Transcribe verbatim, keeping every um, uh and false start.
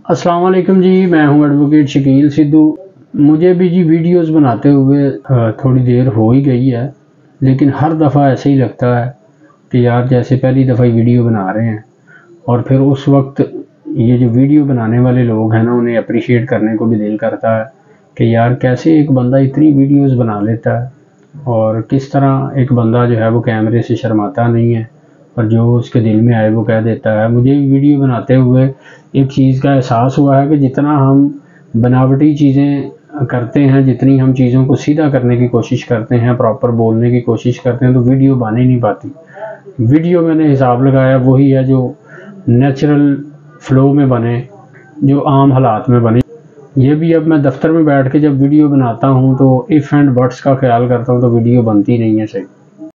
अस्सलाम वालेकुम जी, मैं हूं एडवोकेट शकील सिद्धू। मुझे भी जी वीडियोस बनाते हुए थोड़ी देर हो ही गई है, लेकिन हर दफ़ा ऐसे ही लगता है कि यार जैसे पहली दफ़ा ही वीडियो बना रहे हैं। और फिर उस वक्त ये जो वीडियो बनाने वाले लोग हैं ना, उन्हें अप्रिशिएट करने को भी दिल करता है कि यार कैसे एक बंदा इतनी वीडियोस बना लेता है और किस तरह एक बंदा जो है वो कैमरे से शर्माता नहीं है और जो उसके दिल में आए वो कह देता है। मुझे वीडियो बनाते हुए एक चीज़ का एहसास हुआ है कि जितना हम बनावटी चीज़ें करते हैं, जितनी हम चीज़ों को सीधा करने की कोशिश करते हैं, प्रॉपर बोलने की कोशिश करते हैं, तो वीडियो बन ही नहीं पाती। वीडियो मैंने हिसाब लगाया वही है जो नेचुरल फ़्लो में बने, जो आम हालात में बने। ये भी अब मैं दफ्तर में बैठ के जब वीडियो बनाता हूँ तो इफ़ एंड बट्स का ख्याल करता हूँ तो वीडियो बनती नहीं है सही।